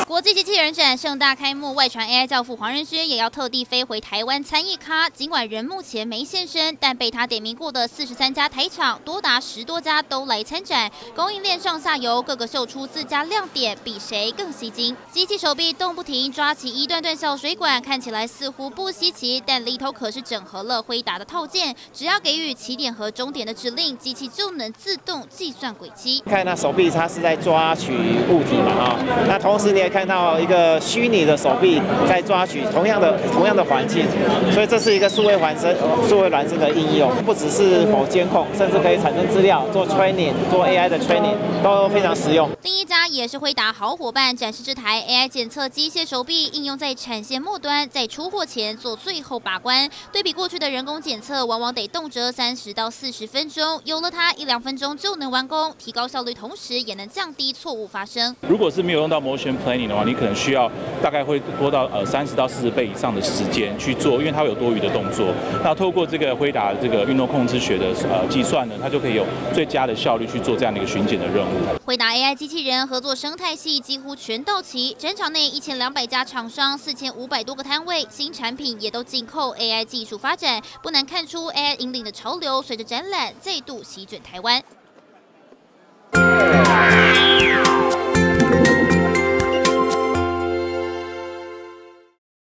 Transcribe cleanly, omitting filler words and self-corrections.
国际机器人展盛大开幕，外传 AI 教父黄仁勋也要特地飞回台湾参议咖。尽管人目前没现身，但被他点名过的43家台厂，多达10多家都来参展。供应链上下游各个秀出自家亮点，比谁更吸睛。机器手臂动不停，抓起一段段小水管，看起来似乎不稀奇，但里头可是整合了辉达的套件，只要给予起点和终点的指令，机器就能自动计算轨迹。 看那手臂，它是在抓取物体嘛那同时你也看到一个虚拟的手臂在抓取同样的环境，所以这是一个数位孪生的应用，不只是否监控，甚至可以产生资料、做 training、做 AI 的 training 都非常实用。 另一家也是辉达好伙伴，展示这台 AI 检测机械手臂，应用在产线末端，在出货前做最后把关。对比过去的人工检测，往往得动辄30到40分钟，有了它1-2分钟就能完工，提高效率，同时也能降低错误发生。 如果是没有用到 motion planning 的话，你可能需要大概会多到30到40倍以上的时间去做，因为它会有多余的动作。那透过这个辉达这个运动控制学的计算呢，它就可以有最佳的效率去做这样的一个巡检的任务。 辉达 AI 机器人合作生态系几乎全到齐，展场内1200家厂商，4500多个摊位，新产品也都紧扣 AI 技术发展，不难看出 AI 引领的潮流，随着展览再度席卷台湾。